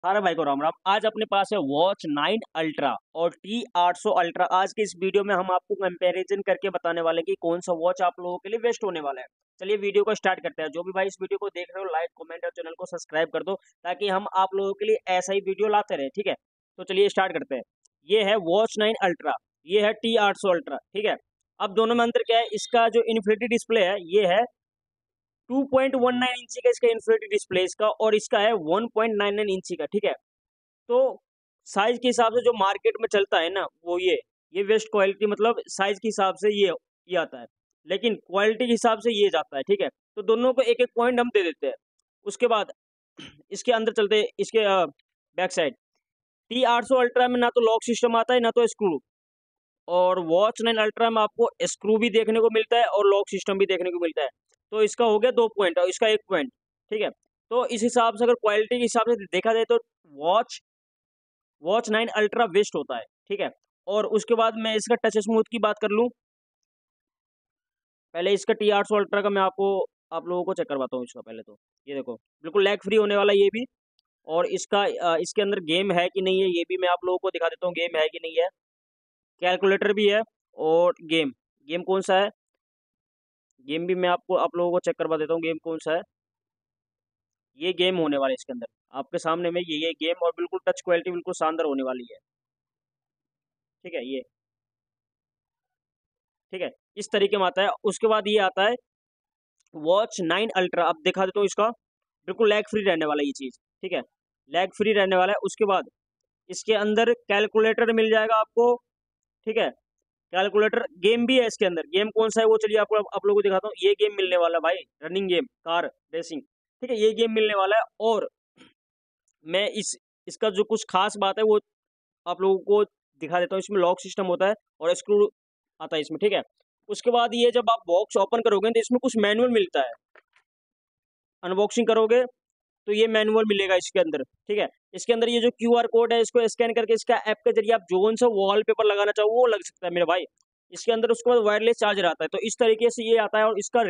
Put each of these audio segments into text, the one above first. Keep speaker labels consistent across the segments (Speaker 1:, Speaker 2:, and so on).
Speaker 1: सारे भाई को राम राम। आज अपने पास है वॉच 9 अल्ट्रा और T800 अल्ट्रा। आज के इस वीडियो में हम आपको कंपैरिजन करके बताने वाले हैं कि कौन सा वॉच आप लोगों के लिए बेस्ट होने वाला है। चलिए वीडियो को स्टार्ट करते हैं। जो भी भाई इस वीडियो को देख रहे हो, लाइक कमेंट और चैनल को सब्सक्राइब कर दो, ताकि हम आप लोगों के लिए ऐसा ही वीडियो लाते रहे। ठीक है, तो चलिए स्टार्ट करते हैं। ये है वॉच 9 अल्ट्रा, ये है T800 अल्ट्रा। ठीक है, अब दोनों में अंतर क्या है? इसका जो इन्फिनिटी डिस्प्ले है ये है 2.19 इंची का, इसका इन्फिनिटी डिस्प्ले इसका, और इसका है 1.99 इंची का। ठीक है, तो साइज के हिसाब से जो मार्केट में चलता है ना, वो ये वेस्ट क्वालिटी, मतलब साइज के हिसाब से ये आता है, लेकिन क्वालिटी के हिसाब से ये जाता है। ठीक है, तो दोनों को एक एक पॉइंट हम दे देते हैं। उसके बाद इसके अंदर चलते हैं, इसके बैक साइड। T800 अल्ट्रा में ना तो लॉक सिस्टम आता है ना तो स्क्रू, और वॉच 9 अल्ट्रा में आपको स्क्रू भी देखने को मिलता है और लॉक सिस्टम भी देखने को मिलता है। तो इसका हो गया 2 पॉइंट और इसका 1 पॉइंट। ठीक है, तो इस हिसाब से अगर क्वालिटी के हिसाब से देखा जाए तो वॉच वॉच 9 अल्ट्रा बेस्ट होता है। ठीक है, और उसके बाद मैं इसका टच स्मूथ की बात कर लूँ। पहले इसका T800 अल्ट्रा का मैं आपको आप लोगों को चेक करवाता हूँ। इसका पहले तो ये देखो, बिल्कुल लैग फ्री होने वाला है ये भी। और इसका इसके अंदर गेम है कि नहीं है ये भी मैं आप लोगों को दिखा देता हूँ, गेम है कि नहीं है। कैलकुलेटर भी है, और गेम गेम कौन सा है, गेम भी मैं आपको आप लोगों को चेक करवा देता हूँ, गेम कौन सा है। ये गेम होने वाला है इसके अंदर, आपके सामने में ये गेम, और बिल्कुल टच क्वालिटी बिल्कुल शानदार होने वाली है। ठीक है, ये ठीक है, इस तरीके में आता है। उसके बाद ये आता है वॉच 9 अल्ट्रा। अब दिखा देता हूँ इसका, बिल्कुल लैग फ्री रहने वाला है ये चीज़। ठीक है, लैग फ्री रहने वाला है। उसके बाद इसके अंदर कैलकुलेटर मिल जाएगा आपको। ठीक है, कैलकुलेटर, गेम भी है इसके अंदर। गेम कौन सा है वो चलिए आपको आप लोगों को दिखाता हूँ। ये गेम मिलने वाला है भाई, रनिंग गेम, कार रेसिंग। ठीक है, ये गेम मिलने वाला है। और मैं इसका जो कुछ खास बात है वो आप लोगों को दिखा देता हूँ। इसमें लॉक सिस्टम होता है और स्क्रू आता है इसमें। ठीक है, उसके बाद ये जब आप बॉक्स ओपन करोगे तो इसमें कुछ मैनुअल मिलता है। अनबॉक्सिंग करोगे तो ये मैनुअल मिलेगा इसके अंदर। ठीक है, इसके अंदर ये जो QR कोड है, इसको स्कैन करके इसका ऐप के जरिए आप जोन सा वॉलपेपर लगाना चाहो वो लग सकता है मेरे भाई इसके अंदर। उसके बाद वायरलेस चार्जर आता है। तो इस तरीके से ये आता है, और इसका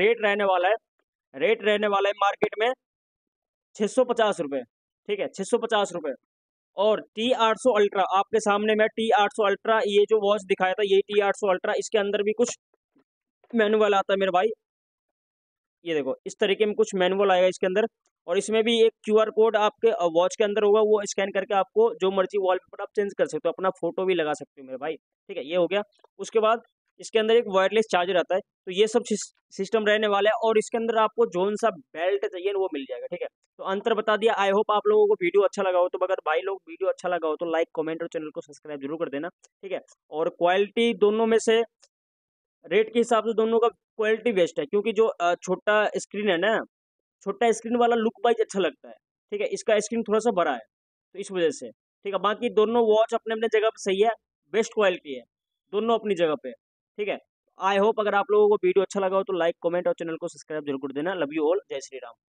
Speaker 1: रेट रहने वाला है मार्केट में 650 रुपये। ठीक है, 650 रुपये। और T800 अल्ट्रा आपके सामने में, T800 अल्ट्रा ये जो वॉच दिखाया था, ये T800 अल्ट्रा, इसके अंदर भी कुछ मैनुअल आता है मेरे भाई। ये देखो, इस तरीके में कुछ मैनुअल आएगा इसके अंदर, और इसमें भी एक QR कोड आपके वॉच के अंदर होगा। वो स्कैन करके आपको जो मर्जी वॉलपेपर आप चेंज कर सकते हो, अपना फोटो भी लगा सकते हो मेरे भाई। ठीक है, ये हो गया। उसके बाद इसके अंदर एक वायरलेस चार्जर आता है। तो ये सब सिस्टम रहने वाला है, और इसके अंदर आपको जोन सा बेल्ट चाहिए वो मिल जाएगा। ठीक है, तो अंतर बता दिया। आई होप आप लोगों को वीडियो अच्छा लगा हो। तो अगर भाई लोग वीडियो अच्छा लगा हो तो लाइक कमेंट और चैनल को सब्सक्राइब जरूर कर देना। ठीक है, और क्वालिटी दोनों में से, रेट के हिसाब से दोनों का क्वालिटी बेस्ट है, क्योंकि जो छोटा स्क्रीन है ना, छोटा स्क्रीन वाला लुक वाइज अच्छा लगता है। ठीक है, इसका स्क्रीन थोड़ा सा बड़ा है, तो इस वजह से। ठीक है, बाकी दोनों वॉच अपने अपने जगह पे सही है, बेस्ट क्वालिटी है दोनों अपनी जगह पे। ठीक है, आई होप अगर आप लोगों को वीडियो अच्छा लगा हो तो लाइक कमेंट और चैनल को सब्सक्राइब जरूर कर देना। लव यू ऑल, जय श्री राम।